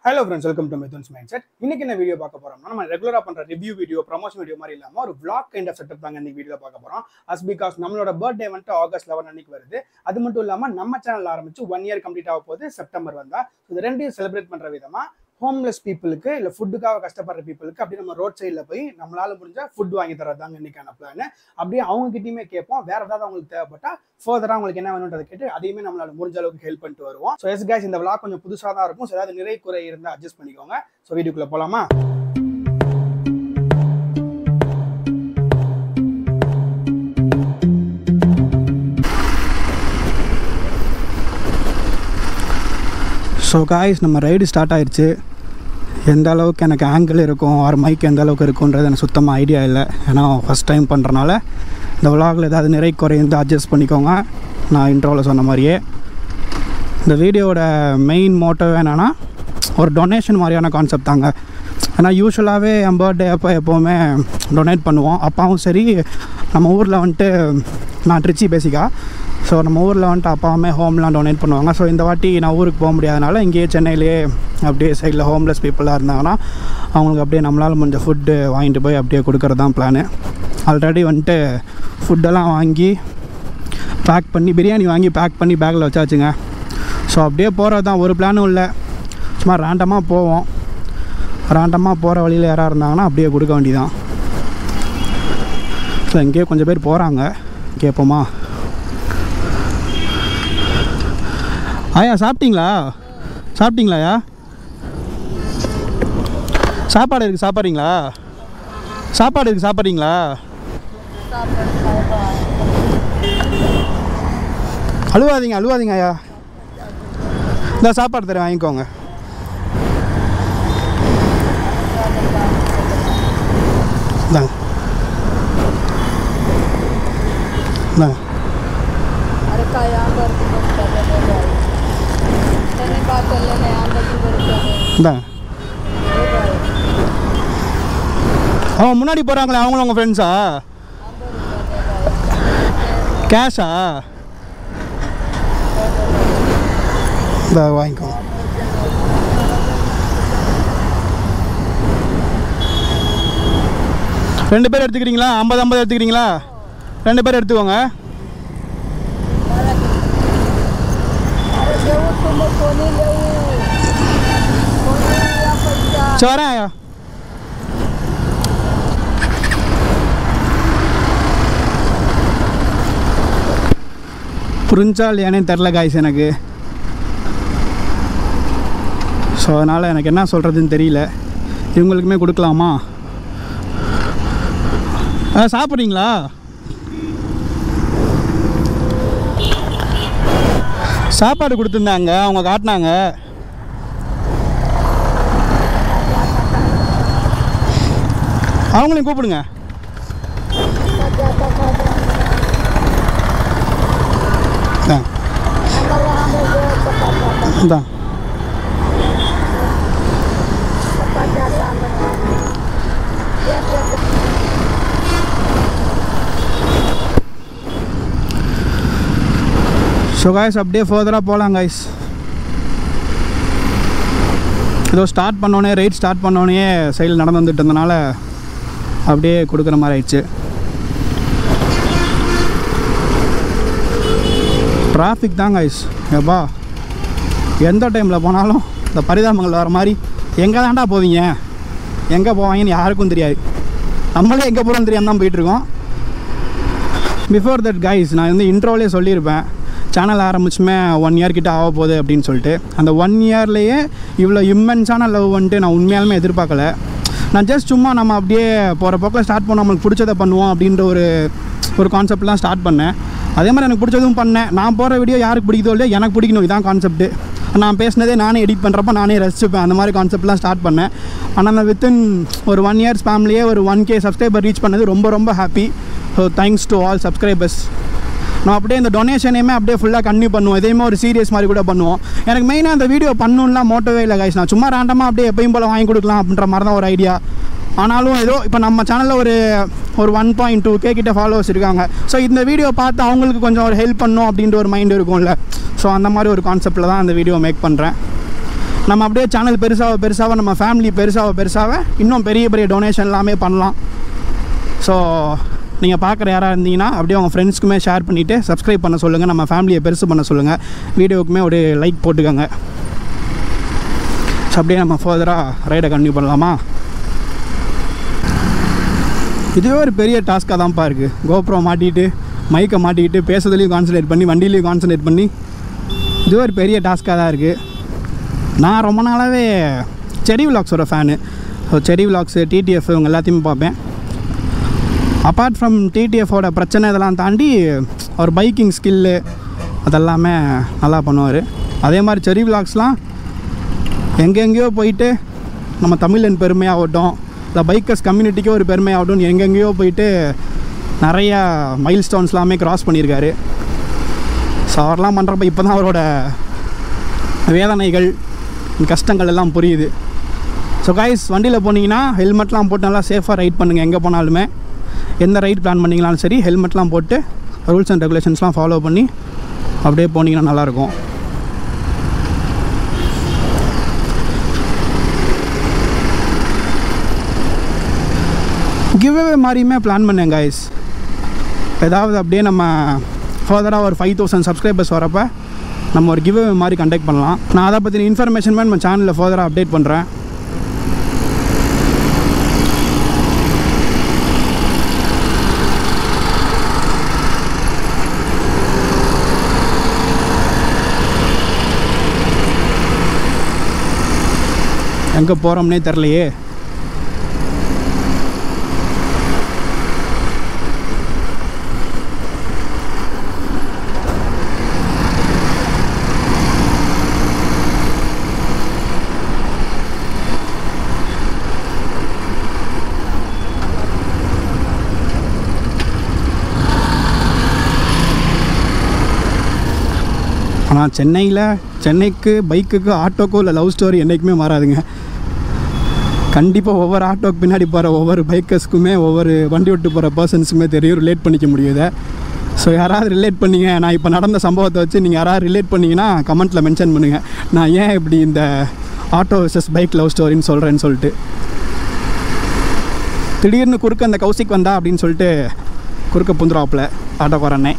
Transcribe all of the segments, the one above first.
Hello friends, welcome to Mithun's Mindset. இன்னைக்கு என்ன video பார்க்க போறோம்னா நம்ம ரெகுலரா பண்ற ரிவ்யூ வீடியோ, ப்ரமோஷன் வீடியோ மாதிரி இல்லாம ஒரு vlog கைண்ட் ஆஃப் செட்டப் தாங்க இந்த வீடியோல பார்க்க போறோம். as because நம்மளோட பர்த்டே வந்து ஆகஸ்ட் 11 அன்னைக்கு வருது. அது மட்டும் இல்லாம நம்ம சேனல் ஆரம்பிச்சு 1 year கம்ப்ளீட் ஆக போகுது செப்டம்பர் வந்தா. இது ரெண்டையும் செலிப்ரேட் பண்ற விதமா ஹோம்லெஸ் பீப்புளுக்கு இல்ல ஃபுட்டுக்காக கஷ்டப்படுற பீப்புளுக்கு அப்படி நம்ம ரோட் சைடில் போய் நம்மளால முடிஞ்சா ஃபுட் வாங்கி தரதாங்க இன்னைக்கான பிளான். அப்படியே அவங்க கிட்டயுமே கேட்போம், வேற ஏதாவது அவங்களுக்கு தேவைப்பட்டா ஃபர்தரா அவங்களுக்கு என்ன வேணும்ன்றதை கேட்டு அதையுமே நம்மளால முடிஞ்ச அளவுக்கு ஹெல்ப் பண்ணிட்டு வருவோம். ஸோ எஸ் கைஸ், இந்த vlog கொஞ்சம் புதுசாக தான் இருக்கும். ஸோ ஏதாவது நிறை குறை இருந்தால் அட்ஜஸ்ட் பண்ணிக்கோங்க. ஸோ வீடியோக்குள்ள போலாமா? ஸோ காய்ஸ், நம்ம ரைடு ஸ்டார்ட் ஆயிடுச்சு. எந்த அளவுக்கு எனக்கு ஆங்கிள் இருக்கும் ஆர் மைக் எந்த அளவுக்கு இருக்குன்றது எனக்கு சுத்தமாக ஐடியா இல்லை. ஏன்னா ஃபஸ்ட் டைம் பண்ணுறனால இந்த விலாகில் ஏதாவது நிறை குறைந்து அட்ஜஸ்ட் பண்ணிக்கோங்க. நான் இன்ட்ரோவில் சொன்ன மாதிரியே இந்த வீடியோவோட மெயின் மோட்டோ என்னென்னா ஒரு டொனேஷன் மாதிரியான கான்செப்ட் தாங்க. ஏன்னா யூஸ்வலாகவே என் பர்த்டே அப்போ எப்போவுமே டொனேட் பண்ணுவோம். அப்பாவும் சரி, நம்ம ஊரில் வந்துட்டு நான் ட்ரிச்சி பேசிக்காக, ஸோ நம்ம ஊரில் வந்துட்டு அப்பாவுமே ஹோம்லாம் டொனேட் பண்ணுவாங்க. ஸோ இந்த வாட்டி நான் ஊருக்கு போக முடியாதனால இங்கேயே சென்னையிலேயே அப்படியே சைடில் ஹோம்லெஸ் பீப்புளாக இருந்தாங்கன்னா அவங்களுக்கு அப்படியே நம்மளால் முடிஞ்ச ஃபுட்டு வாங்கிட்டு போய் அப்படியே கொடுக்கறது தான் பிளானு. ஆல்ரெடி வந்துட்டு ஃபுட்டெல்லாம் வாங்கி பேக் பண்ணி, பிரியாணி வாங்கி பேக் பண்ணி பேக்கில் வச்சாச்சுங்க. ஸோ அப்படியே போகிறது தான், ஒரு பிளானும் இல்லை. சும்மா ரேண்டமாக போவோம். ரேண்டமாக போகிற வழியில் யாராக இருந்தாங்கன்னா அப்படியே கொடுக்க வேண்டியதான். ஸோ இங்கேயே கொஞ்சம் பேர் போகிறாங்க, கேட்போமா? ஆயா சாப்பிட்டீங்களா? சாப்பிட்டீங்களாயா? சாப்பாடு இருக்குது, சாப்பிட்றீங்களா? சாப்பாடு இருக்குது, சாப்பிட்றீங்களா? அழுவாதீங்க அழுவாதீங்க ஐயா, இந்த சாப்பாடு தரேன், வாங்கிக்கோங்க. இந்தாங்க இந்தாங்க. இந்தாங்க. அவங்க முன்னாடி போகிறாங்களே, அவங்களும் உங்கள் ஃப்ரெண்ட்ஸா? கேஷா? இந்த வாங்கிக்கோ. ரெண்டு பேர் எடுத்துக்கிறீங்களா? 50 எடுத்துக்கிறீங்களா? 2 பேர் எடுத்துக்கோங்க. வரேன் ஐயா. புரிஞ்சா இல்லையானே தெரில காய்ஸ் எனக்கு. ஸோ அதனால் எனக்கு என்ன சொல்கிறதுன்னு தெரியல. இவங்களுக்குமே கொடுக்கலாமா? சாப்பிட்றீங்களா? சாப்பாடு கொடுத்துருந்தாங்க, அவங்க காட்டினாங்க. அவங்களையும் கூப்பிடுங்க. ஸோ காய்ஸ், அப்படியே ஃபர்தராக போகலாம் காய்ஸ். ஏதோ ஸ்டார்ட் பண்ணோன்னே, ரைட் ஸ்டார்ட் பண்ணோன்னே சைடில் நடந்து வந்துட்டு இருந்தனால அப்படியே கொடுக்குற மாதிரி ஆயிடுச்சு. டிராஃபிக் தான் காய்ஸ். எப்பா எந்த டைமில் போனாலும் இந்த பரிதாபங்கள் வர மாதிரி எங்கே தாண்டா போவீங்க, எங்கே போவாங்கன்னு யாருக்கும் தெரியாது. நம்மளே எங்கே போகிறோன்னு தெரியாமல் தான் போயிட்டுருக்கோம். பிஃபோர் தட் காய்ஸ், நான் வந்து இன்ட்ரோவிலே சொல்லியிருப்பேன், சேனல் ஆரம்பிச்சுமே 1 year கிட்ட ஆக போகுது அப்படின்னு சொல்லிட்டு. அந்த 1 yearலேயே இவ்வளோ இம்மென்ஸான லவ் வந்துட்டு நான் உண்மையாலுமே எதிர்பார்க்கல. நான் ஜஸ்ட் சும்மா நம்ம அப்படியே போகிற போக்கில் ஸ்டார்ட் பண்ணோம், நம்மளுக்கு பிடிச்சதை பண்ணுவோம் அப்படின்ற ஒரு கான்செப்ட்லாம் ஸ்டார்ட் பண்ணேன். அதே மாதிரி எனக்கு பிடிச்சதும் பண்ணேன். நான் போகிற வீடியோ யாருக்கு பிடிக்குதோ இல்லையா, எனக்கு பிடிக்கணும், இதான் கான்செப்ட்டு. நான் பேசினதே நானே எடிட் பண்ணுறப்ப நானே ரசிச்சுப்பேன். அந்த மாதிரி கான்செப்ட்லாம் ஸ்டார்ட் பண்ணேன். ஆனால் நான் வித்தின் ஒரு 1 year ஸ்பேம்லேயே ஒரு 1K சப்ஸ்கிரைபர் ரீச் பண்ணது ரொம்ப ரொம்ப happy. So thanks to all subscribers. நான் அப்படியே இந்த டொனேஷனையுமே அப்படியே ஃபுல்லாக கன்டினியூ பண்ணுவோம். இதையுமே ஒரு சீரியஸ் மாதிரி கூட பண்ணுவோம். எனக்கு மெயினாக அந்த வீடியோ பண்ணணும்லாம் மோட்டவே இல்லை கைஸ். நான் சும்மா ரேண்டமாக அப்படியே எப்பயும் போல் வாங்கி கொடுக்கலாம் அப்படின்ற மாதிரி தான் ஒரு ஐடியா. ஆனாலும் ஏதோ இப்போ நம்ம சேனலில் ஒரு 1.2K கிட்ட ஃபாலோவர்ஸ் இருக்காங்க. ஸோ இந்த வீடியோ பார்த்து அவங்களுக்கு கொஞ்சம் ஒரு ஹெல்ப் பண்ணணும் அப்படின்ற ஒரு மைண்ட் இருக்கும்ல. ஸோ அந்த மாதிரி ஒரு கான்செப்டில் தான் அந்த வீடியோ மேக் பண்ணுறேன். நம்ம அப்படியே சேனல் பெருசாக நம்ம ஃபேமிலி பெருசாக இன்னும் பெரிய டொனேஷன் எல்லாமே பண்ணலாம். ஸோ நீங்கள் பார்க்குற யாராக இருந்தீங்கன்னா அப்படியே உங்கள் ஃப்ரெண்ட்ஸ்க்குமே ஷேர் பண்ணிவிட்டு சப்ஸ்கிரைப் பண்ண சொல்லுங்கள், நம்ம ஃபேமிலியை பெருசு பண்ண சொல்லுங்கள், வீடியோவுக்குமே ஒரு லைக் போட்டுக்கோங்க. ஸோ அப்படியே நம்ம ஃபர்தராக ரைடை கண்டினியூ பண்ணலாமா? இதுவே ஒரு பெரிய டாஸ்க்காக தான்ப்பா இருக்குது. கோப்ரோ மாட்டிக்கிட்டு மைக்கை மாட்டிக்கிட்டு பேசுறதுலேயும் கான்சன்ட்ரேட் பண்ணி வண்டியிலையும் கான்சன்ட்ரேட் பண்ணி இதுவே ஒரு பெரிய டாஸ்க்காக தான் இருக்குது. நான் ரொம்ப நாளாகவே செரி விலாக்ஸோட ஃபேனு. ஸோ செரி விலாக்ஸு, டிடிஎஃப் இவங்க எல்லாத்தையுமே பார்ப்பேன். அப்பார்ட் ஃப்ரம் டிடிஎஃபோட பிரச்சனை இதெல்லாம் தாண்டி அவர் பைக்கிங் ஸ்கில்லு அதெல்லாமே நல்லா பண்ணுவார். அதே மாதிரி செரி விலாக்ஸ்லாம் எங்கெங்கேயோ போயிட்டு நம்ம தமிழன் பெருமையாகட்டும், இல்லை பைக்கர்ஸ் கம்யூனிட்டிக்கே ஒரு பெருமையாகட்டும், எங்கெங்கேயோ போயிட்டு நிறையா மைல் ஸ்டோன்ஸ்லாமே க்ராஸ் பண்ணியிருக்காரு. ஸோ அவரெல்லாம் பண்ணுறப்ப இப்போ தான் அவரோட வேதனைகள் கஷ்டங்கள் எல்லாம் புரியுது. ஸோ கைஸ், வண்டியில் போனீங்கன்னா ஹெல்மெட்லாம் போட்டு நல்லா சேஃபாக ரைட் பண்ணுங்கள். எங்கே போனாலுமே எந்த ரைட் பிளான் பண்ணிங்களாலும் சரி ஹெல்மெட்லாம் போட்டு ரூல்ஸ் அண்ட் ரெகுலேஷன்ஸ்லாம் ஃபாலோ பண்ணி அப்படியே போனீங்கன்னா நல்லாயிருக்கும். கிவ்அவே மாதிரியுமே பிளான் பண்ணேன் கைஸ். ஏதாவது அப்படியே நம்ம ஃபர்தராக ஒரு 5000 சப்ஸ்கிரைபர்ஸ் வரப்போ நம்ம ஒரு கிவ்அவே மாதிரி கண்டக்ட் பண்ணலாம். நான் அதை பற்றின இன்ஃபர்மேஷன் நம்ம சேனலில் ஃபர்தராக அப்டேட் பண்ணுறேன். எங்கே போகிறோம்னே தெரிலையே. ஆனால் சென்னைக்கு பைக்குக்கு ஆட்டோக்கோ இல்லை லவ் ஸ்டோரி என்றைக்குமே மாறாதுங்க. கண்டிப்பாக ஒவ்வொரு ஆட்டோக்கு பின்னாடி போகிற ஒவ்வொரு பைக்கர்ஸ்க்குமே ஒவ்வொரு வண்டி விட்டு போகிற பர்சன்ஸுக்குமே தெரியும், ரிலேட் பண்ணிக்க முடியுது. ஸோ யாராவது ரிலேட் பண்ணிங்க, நான் இப்போ நடந்த சம்பவத்தை வச்சு நீங்கள் யாராவது ரிலேட் பண்ணிங்கன்னா கமெண்ட்டில் மென்ஷன் பண்ணுங்கள். நான் ஏன் இப்படி இந்த ஆட்டோ வெர்சஸ் பைக் லவ் ஸ்டோரின்னு சொல்கிறேன்னு சொல்லிட்டு. திடீர்னு குறுக்க அந்த கௌசிக் வந்தா அப்படின்னு சொல்லிட்டு குறுக்க புந்துறாப்பில் ஆட்டோக்காரண்ணே.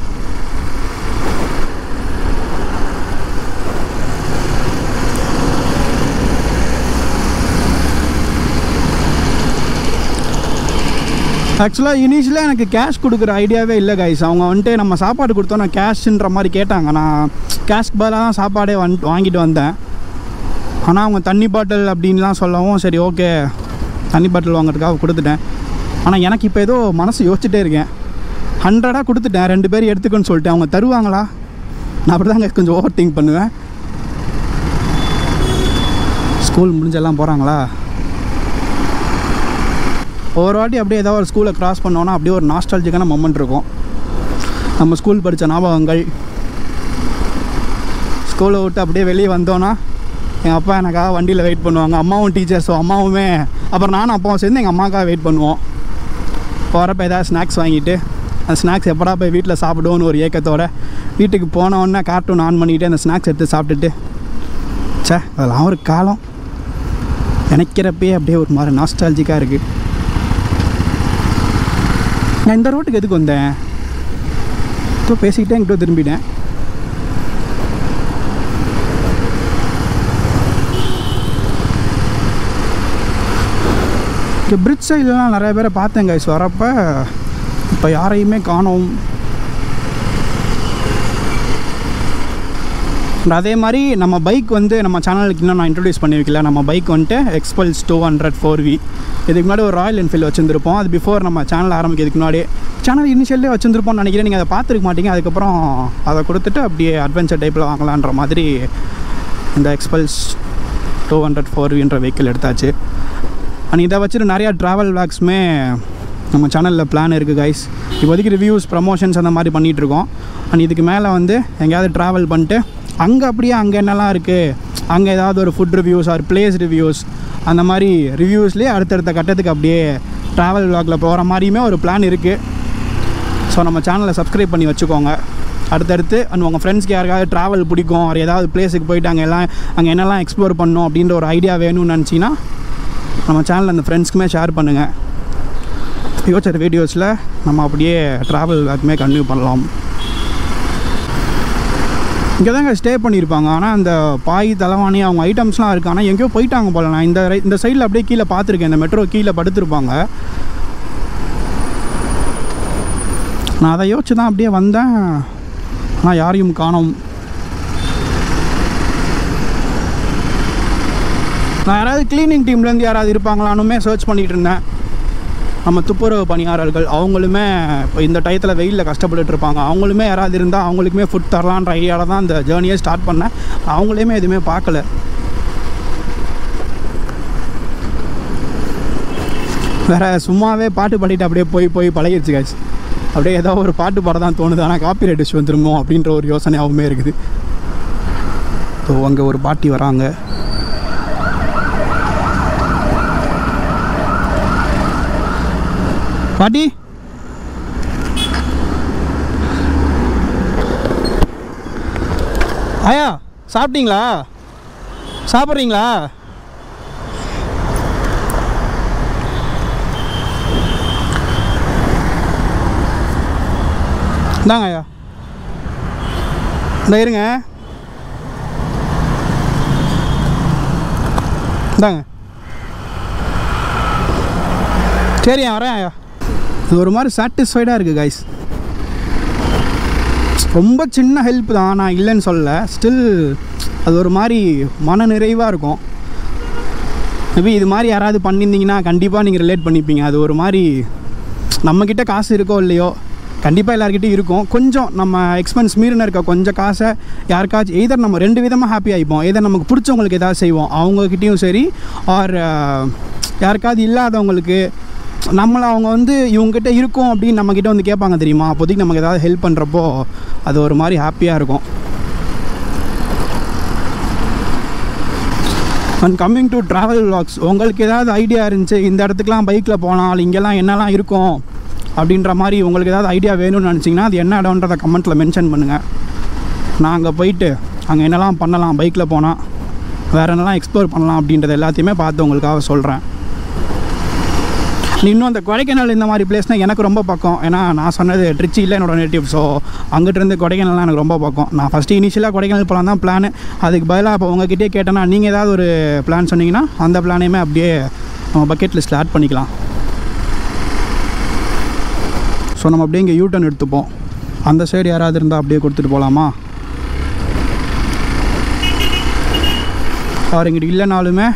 ஆக்சுவலாக இனிஷியலாக எனக்கு கேஷ் கொடுக்குற ஐடியாவே இல்லை கைஸ். அவங்க வந்துட்டு நம்ம சாப்பாடு கொடுத்தோம், நான் கேஷ்ன்ற மாதிரி கேட்டாங்க. நான் கேஷ்க்கு பதிலாக தான் சாப்பாடே வாங்கிட்டு வந்தேன். ஆனால் அவங்க தண்ணி பாட்டில் அப்படின்லாம் சொல்லவும் சரி ஓகே தண்ணி பாட்டில் வாங்கிறதுக்காக கொடுத்துட்டேன். ஆனால் எனக்கு இப்போ ஏதோ மனசு யோசிச்சுட்டே இருக்கேன். 100 கொடுத்துட்டேன், 2 பேர் எடுத்துக்கன்னு சொல்லிட்டு அவங்க தருவாங்களா? நான் அப்படி தாங்க கொஞ்சம் ஓவர் திங்க் பண்ணுவேன். ஸ்கூல் முடிஞ்செல்லாம் போகிறாங்களா? ஒரு வாட்டி அப்படியே ஏதாவது ஒரு ஸ்கூலை க்ராஸ் பண்ணோன்னா அப்படியே ஒரு நாஸ்டாலஜிக்கான மொமெண்ட் இருக்கும். நம்ம ஸ்கூல் படித்த ஞாபகங்கள். ஸ்கூலை விட்டு அப்படியே வெளியே வந்தோன்னா எங்கள் அப்பா எனக்காக வண்டியில் வெயிட் பண்ணுவாங்க. அம்மாவும் டீச்சர்ஸோ அம்மாவுமே, அப்புறம் நானும் அப்பாவும் சேர்ந்து எங்கள் அம்மாவுக்காக வெயிட் பண்ணுவோம். போகிறப்ப ஏதாவது ஸ்நாக்ஸ் வாங்கிட்டு அந்த ஸ்நாக்ஸ் எப்படா போய் வீட்டில் சாப்பிடுவோன்னு ஒரு ஏக்கத்தோடு வீட்டுக்கு போனோடனே கார்ட்டூன் ஆன் பண்ணிவிட்டு அந்த ஸ்நாக்ஸ் எடுத்து சாப்பிட்டுட்டு அதெல்லாம் ஒரு காலம் நினைக்கிறப்பே அப்படியே ஒரு மாதிரி நாஸ்டாலஜிக்காக இருக்குது. நான் இந்த ரோட்டுக்கு எதுக்கு வந்தேன்? இப்போ பேசிக்கிட்டே என்கிட்ட திரும்பிட்டேன். இங்கே பிரிட்ஜ் சைட்லாம் நிறைய பேரை பார்த்தேன் கைஸ் வரப்போ. இப்போ யாரையுமே காணோம். அதே மாதிரி நம்ம பைக் வந்து நம்ம சேனலுக்கு இன்னும் நான் இன்ட்ரடியூஸ் பண்ணி வைக்கல. நம்ம பைக் வந்துட்டு எக்ஸ்பல்ஸ் 200 4V. இதுக்கு முன்னாடி ஒரு ராயல் என்ஃபீல்டு வச்சுருந்துருப்போம். அது பிஃபோர் நம்ம சேனல் ஆரம்பிக்கிறதுக்கு முன்னாடி சேனல் இனிஷியல்லே வச்சுருந்துருப்போம்னு நினைக்கிறேன். நீங்கள் அதை பார்த்துருக்க மாட்டீங்க. அதுக்கப்புறம் அதை கொடுத்துட்டு அப்படியே அட்வென்ச்சர் டைப்பில் வாங்கலான்ற மாதிரி இந்த எக்ஸ்பல்ஸ் 200 4Vன்ற வெஹிக்கிள் எடுத்தாச்சு. அண்ட் இதை வச்சுட்டு நிறையா ட்ராவல் விளாக்ஸுமே நம்ம சேனலில் பிளான் இருக்குது கைஸ். இப்போதைக்கு ரிவ்யூஸ் ப்ரமோஷன்ஸ் அந்த மாதிரி பண்ணிகிட்ருக்கோம். அண்ட் இதுக்கு மேலே வந்து எங்கேயாவது ட்ராவல் பண்ணிட்டு அங்கே அப்படியே அங்கே என்னெல்லாம் இருக்குது, அங்கே ஏதாவது ஒரு food reviews or place reviews அந்த மாதிரி ரிவ்யூஸ்லேயே அடுத்தடுத்த கட்டத்துக்கு அப்படியே ட்ராவல் விளாகில் போகிற மாதிரியுமே ஒரு பிளான் இருக்குது. ஸோ நம்ம சேனலை சப்ஸ்கிரைப் பண்ணி வச்சுக்கோங்க. அடுத்தடுத்து உங்கள் ஃப்ரெண்ட்ஸ்க்கு யாருக்காவது ட்ராவல் பிடிக்கும், ஒரு ஏதாவது பிளேஸுக்கு போயிட்டு அங்கே என்னெல்லாம் எக்ஸ்ப்ளோர் பண்ணணும் அப்படின்ற ஒரு ஐடியா வேணும்னு நினச்சிங்கன்னா நம்ம சேனலில் அந்த ஃப்ரெண்ட்ஸ்க்குமே ஷேர் பண்ணுங்கள். ஃபியூச்சர் வீடியோஸில் நம்ம அப்படியே ட்ராவல் அதுமே கண்டினியூ பண்ணலாம். இங்கே தாங்க ஸ்டே பண்ணியிருப்பாங்க. ஆனால் அந்த பாய் தலைவாணி அவங்க ஐட்டம்ஸ்லாம் இருக்குது. ஆனால் எங்கேயோ போயிட்டாங்க போல. நான் இந்த சைடில் அப்படியே கீழே பார்த்துருக்கேன். இந்த மெட்ரோ கீழே படுத்துருப்பாங்க. நான் அதை யோசிச்சு தான் அப்படியே வந்தேன். ஆனால் யாரையும் காணோம். நான் யாராவது க்ளீனிங் டீம்லேருந்து யாராவது இருப்பாங்களானுமே சர்ச் பண்ணிகிட்டு இருந்தேன். நம்ம துப்புரவு பணியாளர்கள் அவங்களுமே இப்போ இந்த டயத்தில் வெயிலில் கஷ்டப்பட்டுட்டு இருப்பாங்க. அவங்களுமே யாராவது இருந்தால் அவங்களுக்குமே ஃபுட் தரலான்ற ஐடியாவில் தான் இந்த ஜேர்னியை ஸ்டார்ட் பண்ணேன். அவங்களையுமே எதுவுமே பார்க்கல. வேறு சும்மாவே பாட்டு பாடிட்டு அப்படியே போய் பழகிடுச்சு காய்ச்சி. அப்படியே ஏதோ ஒரு பாட்டு பாட தான் தோணுது. ஆனால் காப்பிரைட் இஷ்யூ வந்துருமோ அப்படின்ற ஒரு யோசனையாகவுமே இருக்குது. ஸோ அங்கே ஒரு பாட்டி வராங்க. பாட்டி, ஆயா சாப்பிட்டீங்களா? சாப்பிட்றீங்களா? இந்தாங்க ஐயா, இந்த இருங்க, இந்தாங்க. சரியா வரேன் ஐயா. இது ஒரு மாதிரி சாட்டிஸ்ஃபைடாக இருக்குது கைஸ். ரொம்ப சின்ன ஹெல்ப் தான், நான் இல்லைன்னு சொல்லலை. ஸ்டில் அது ஒரு மாதிரி மன நிறைவாக இருக்கும். மேபி இது மாதிரி யாராவது பண்ணியிருந்தீங்கன்னா கண்டிப்பாக நீங்கள் ரிலேட் பண்ணிப்பீங்க. அது ஒரு மாதிரி நம்மக்கிட்ட காசு இருக்கோ இல்லையோ, கண்டிப்பாக எல்லாருக்கிட்டையும் இருக்கும். கொஞ்சம் நம்ம எக்ஸ்பென்ஸ் மீறின இருக்க கொஞ்சம் காசை யாருக்காச்சும் எய்தர் நம்ம 2 விதமாக ஹாப்பி ஆகிப்போம். எய்தர் நமக்கு பிடிச்சவங்களுக்கு எதாவது செய்வோம், அவங்கக்கிட்டையும் சரி. ஆர் யாருக்காவது இல்லாதவங்களுக்கு நம்மளை அவங்க இவங்ககிட்ட இருக்கும் அப்படின்னு நம்மக்கிட்ட கேட்பாங்க தெரியுமா? அப்போதைக்கு நமக்கு ஏதாவது ஹெல்ப் பண்ணுறப்போ அது ஒரு மாதிரி ஹாப்பியாக இருக்கும். And coming to travel vlogs, உங்களுக்கு ஏதாவது ஐடியா இருந்துச்சு இந்த இடத்துக்குலாம் பைக்கில் போனால் இங்கெல்லாம் என்னெல்லாம் இருக்கும் அப்படின்ற மாதிரி உங்களுக்கு ஏதாவது ஐடியா வேணும்னு நினச்சிங்கன்னா அது என்ன இடம்ன்றதை கமெண்ட்டில் மென்ஷன் பண்ணுங்கள். நான் அங்கே போயிட்டு அங்கே என்னெல்லாம் பண்ணலாம், பைக்கில் போனால் வேறு என்னெல்லாம் எக்ஸ்ப்ளோர் பண்ணலாம் அப்படின்றத எல்லாத்தையுமே பார்த்து உங்களுக்காக சொல்கிறேன். இன்னும் அந்த கொடைக்கானல் இந்த மாதிரி பிளேஸ்னால் எனக்கு ரொம்ப பக்கம். ஏன்னா நான் சொன்னது ட்ரிச்சி இல்லை என்னோடய நேட்டிவ். ஸோ அங்கிட்டிருந்து கொடைக்கானல்லாம் எனக்கு ரொம்ப பக்கம். நான் ஃபஸ்ட்டு இனிஷியலாக கொடைக்கானல் போகலாம் தான் பிளான். அதுக்கு பதிலாக இப்போ உங்ககிட்டே கேட்டேன்னா நீங்கள் ஏதாவது ஒரு பிளான் சொன்னீங்கன்னா அந்த பிளானையுமே அப்படியே நம்ம பக்கெட் லிஸ்ட்டில் ஆட் பண்ணிக்கலாம். ஸோ நம்ம அப்படியே இங்கே யூட்டர்ன் எடுத்துப்போம். அந்த சைடு யாராவது இருந்தால் அப்படியே கொடுத்துட்டு போகலாமா? அவர் இங்கிட்ட இல்லைனாலுமே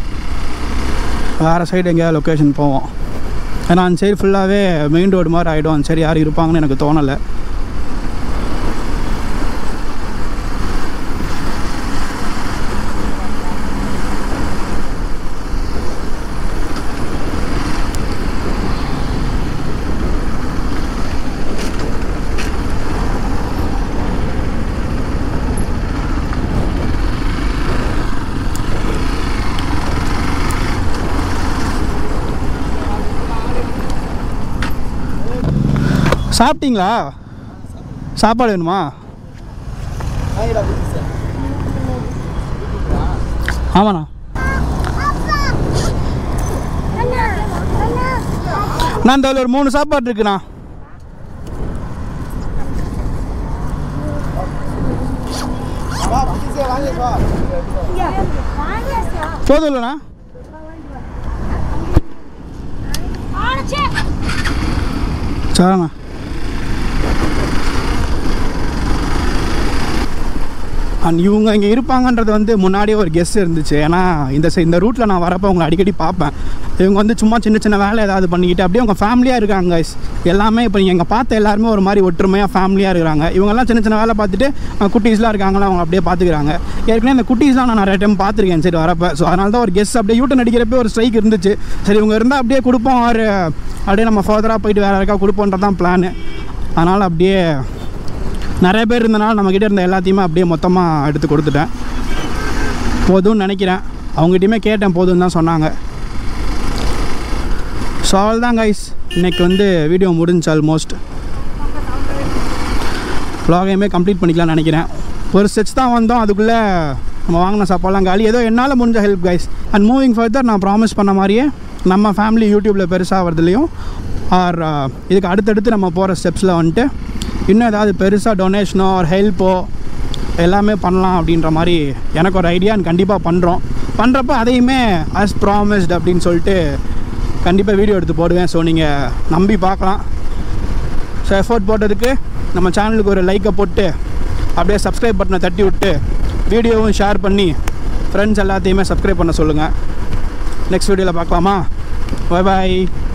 வேறு சைடு எங்கேயாவது லொக்கேஷன் போவோம். ஏன்னா அந்த சைடு ஃபுல்லாகவே மெயின் ரோடு மாதிரி ஆகிடும். அந்த சைடு யார் இருப்பாங்கன்னு எனக்கு தோணலை. சாப்பிட்டீங்களா? சாப்பாடு வேணுமா? ஆமாண்ணா. நான் இந்த ஒரு 3 சாப்பாடு இருக்குண்ணா. போதும் இல்லைண்ணா? சரிண்ணா. அண்ட் இவங்க இங்கே இருப்பாங்கன்றது முன்னாடியே ஒரு கெஸ் இருந்துச்சு. ஏன்னா இந்த ரூட்டில் நான் வரப்போ அவங்களை அடிக்கடி பார்ப்பேன். இவங்க சும்மா சின்ன சின்ன வேலை ஏதாவது பண்ணிக்கிட்டு அப்படியே அவங்க ஃபேமிலியாக இருக்காங்க எல்லாமே. இப்போ நீங்கள் இங்கே பார்த்த எல்லாருமே ஒரு மாதிரி ஒற்றுமையாக ஃபேமிலியாக இருக்கிறாங்க. இவங்கெல்லாம் சின்ன சின்ன வேலை பார்த்துட்டு குட்டீஸ்லாம் இருக்காங்களா அவங்க அப்படியே பார்த்துக்கிறாங்க. ஏற்கனவே இந்த குட்டீஸ்லாம் நான் நிறைய டைம் பார்த்துருக்கேன் சரி வரப்போ. ஸோ அதனால தான் ஒரு கெஸ் அப்படியே யூட்டன் அடிக்கிறப்போ ஒரு ஸ்ட்ரைக் இருந்துச்சு. சரி இவங்க இருந்தால் அப்படியே கொடுப்போம், அப்படியே நம்ம ஃபர்தராக போயிட்டு வேறு யாருக்கா கொடுப்போன்றது தான் பிளான். அதனால் அப்படியே நிறைய பேர் இருந்தனால நம்மக்கிட்ட இருந்த எல்லாத்தையுமே அப்படியே மொத்தமாக எடுத்து கொடுத்துட்டேன். போதும்னு நினைக்கிறேன். அவங்ககிட்டையுமே கேட்டேன், போதும்னு தான் சொன்னாங்க. ஸோ அவள் தான் கைஸ், இன்றைக்கி வீடியோ முடிஞ்சு ஆல்மோஸ்ட். vlog-ஐயுமே கம்ப்ளீட் பண்ணிக்கலாம்னு நினைக்கிறேன். ஒரு ஸ்டெச் தான் வந்தோம், அதுக்குள்ளே நம்ம வாங்கின சாப்பாடுலாம் காலி. ஏதோ என்னால் முடிஞ்ச help guys. And moving further நான் ப்ராமிஸ் பண்ண மாதிரியே நம்ம ஃபேமிலி யூடியூப்பில் பெருசாக வரதுலையும் ஆர் இதுக்கு அடுத்தடுத்து நம்ம போகிற ஸ்டெப்ஸில் வந்துட்டு இன்னும் ஏதாவது பெருசாக டொனேஷனோ ஒரு ஹெல்ப்போ எல்லாமே பண்ணலாம் அப்படின்ற மாதிரி எனக்கு ஒரு ஐடியா கண்டிப்பாக பண்ணுறப்ப அதையுமே அஸ் ப்ராமிஸ்ட் அப்படின்னு சொல்லிட்டு கண்டிப்பாக வீடியோ எடுத்து போடுவேன். ஸோ நீங்கள் நம்பி பார்க்கலாம். ஸோ எஃபோர்ட் போட்டதுக்கு நம்ம சேனலுக்கு ஒரு லைக்கை போட்டு அப்படியே சப்ஸ்கிரைப் பட்டனை தட்டி விட்டு வீடியோவும் ஷேர் பண்ணி ஃப்ரெண்ட்ஸ் எல்லாத்தையுமே சப்ஸ்கிரைப் பண்ண சொல்லுங்கள். நெக்ஸ்ட் வீடியோவில் பார்க்கலாமா? பை பாய்.